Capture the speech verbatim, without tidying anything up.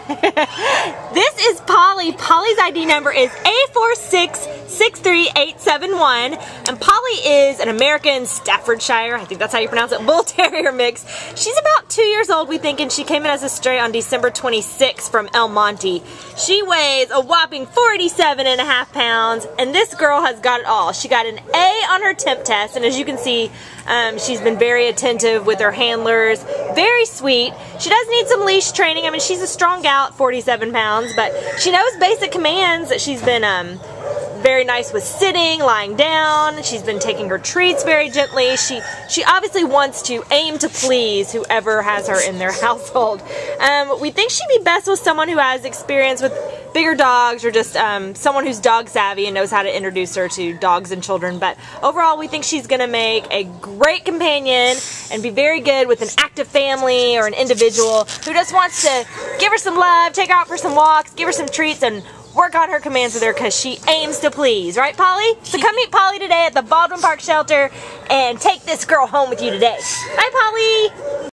This is Polly. Polly's I D number is A four six six three eight seven one, and Polly is an American Staffordshire, I think that's how you pronounce it, Bull Terrier mix. She's about two years old, we think, and she came in as a stray on December twenty-sixth from El Monte. She weighs a whopping forty-seven and a half pounds, and this girl has got it all. She got an A on her temp test, and as you can see, um, she's been very attentive with her handlers, very sweet. She does need some leash training. I mean, she's a strong gal, forty-seven pounds, but she knows basic commands. She's been um, very nice with sitting, lying down. She's been taking her treats very gently. She she obviously wants to aim to please whoever has her in their household. Um, we think she'd be best with someone who has experience with bigger dogs, or just um, someone who's dog savvy and knows how to introduce her to dogs and children. But overall, we think she's going to make a great companion and be very good with an active family or an individual who just wants to give her some love, take her out for some walks, give her some treats, and work on her commands with her because she aims to please. Right, Polly? So come meet Polly today at the Baldwin Park Shelter and take this girl home with you today. Bye, Polly!